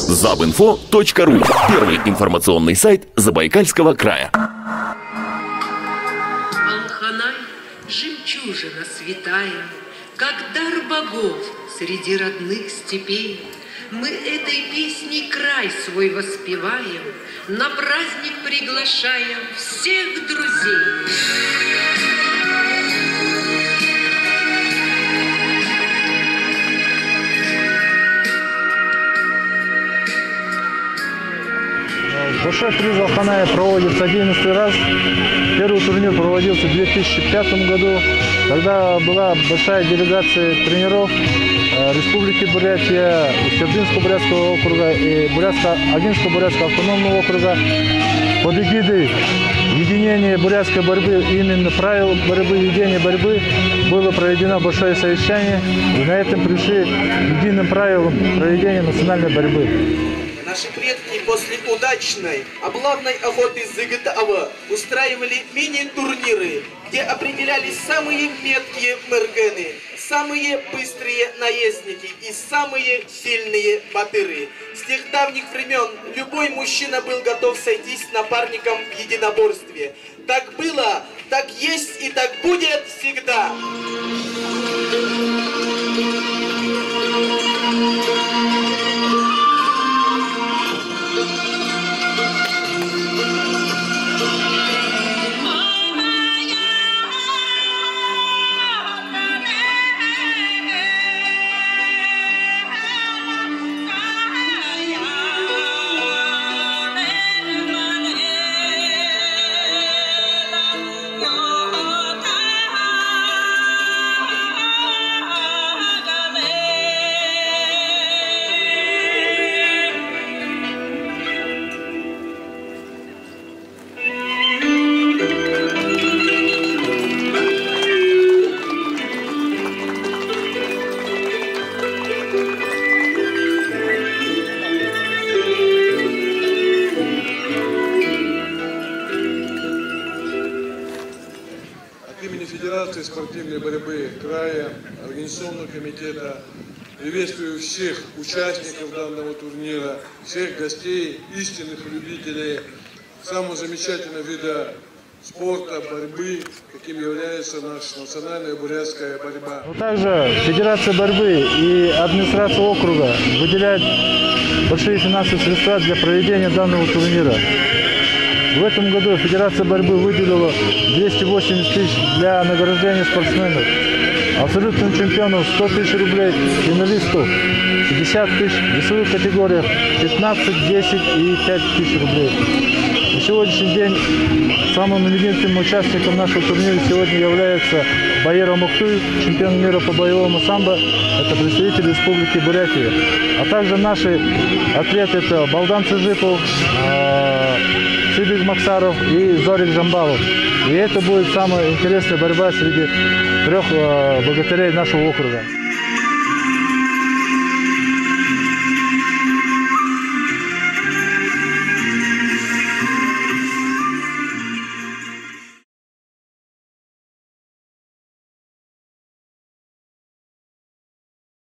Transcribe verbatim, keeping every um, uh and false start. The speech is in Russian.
забинфо точка ру. Первый информационный сайт Забайкальского края. Алханай, жемчужина святая, как дар богов среди родных степей. Мы этой песней край свой воспеваем, на праздник приглашаем всех друзей. Большой приз Алханая проводится одиннадцатый раз. Первый турнир проводился в две тысячи пятом году, когда была большая делегация тренеров Республики Бурятия, Устюрдинско-Бурятского округа и Агинско-Бурятского автономного округа под эгидой единения бурятской борьбы, именно правил борьбы, ведения борьбы, было проведено большое совещание, и на этом пришли к единым правилам проведения национальной борьбы. Наши предки после удачной облавной охоты Зыгытава устраивали мини-турниры, где определялись самые меткие мергены, самые быстрые наездники и самые сильные батыры. С тех давних времен любой мужчина был готов сойтись с напарником в единоборстве. Так было, так есть и так будет всегда. Федерации спортивной борьбы края, организационного комитета, приветствую всех участников данного турнира, всех гостей, истинных любителей самого замечательного вида спорта, борьбы, каким является наша национальная бурятская борьба. Также Федерация борьбы и администрация округа выделяют большие финансовые средства для проведения данного турнира. В этом году Федерация борьбы выделила двести восемьдесят тысяч для награждения спортсменов, абсолютным чемпионам сто тысяч рублей, финалисту пятьдесят тысяч, в весовых категориях пятнадцать, десять и пять тысяч рублей. На сегодняшний день самым именитым участником нашего турнира сегодня является Баира Мухтуй, чемпион мира по боевому самбо, это представитель Республики Бурятия. А также наши атлеты — это Балдан Цыжипов, Сибик Максаров и Зорик Жамбалов. И это будет самая интересная борьба среди трех богатырей нашего округа.